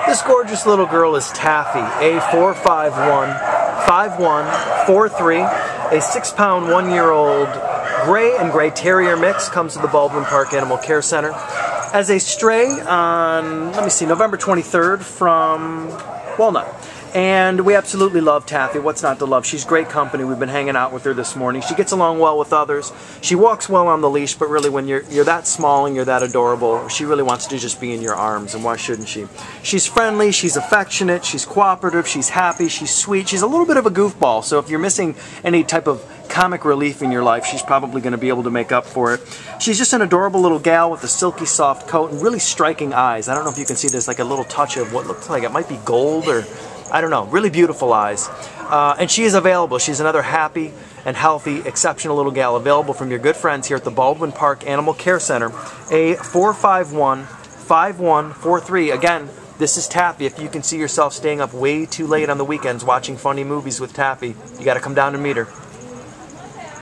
This gorgeous little girl is Taffy A4515143, a 6-pound, 1-year-old gray and gray Terrier mix. Comes to the Baldwin Park Animal Care Center as a stray on, let me see, November 23rd from Walnut. And we absolutely love Taffy. What's not to love? She's great company. We've been hanging out with her this morning. She gets along well with others. She walks well on the leash, but really when you're that small and you're that adorable, she really wants to just be in your arms, and why shouldn't she? She's friendly, she's affectionate, she's cooperative, she's happy, she's sweet. She's a little bit of a goofball, so if you're missing any type of comic relief in your life, she's probably going to be able to make up for it. She's just an adorable little gal with a silky soft coat and really striking eyes. I don't know if you can see, there's like a little touch of what looks like it might be gold, or I don't know, really beautiful eyes. And she is available. She's another happy and healthy, exceptional little gal, available from your good friends here at the Baldwin Park Animal Care Center, A4515143. Again, this is Taffy. If you can see yourself staying up way too late on the weekends watching funny movies with Taffy, you got to come down and meet her.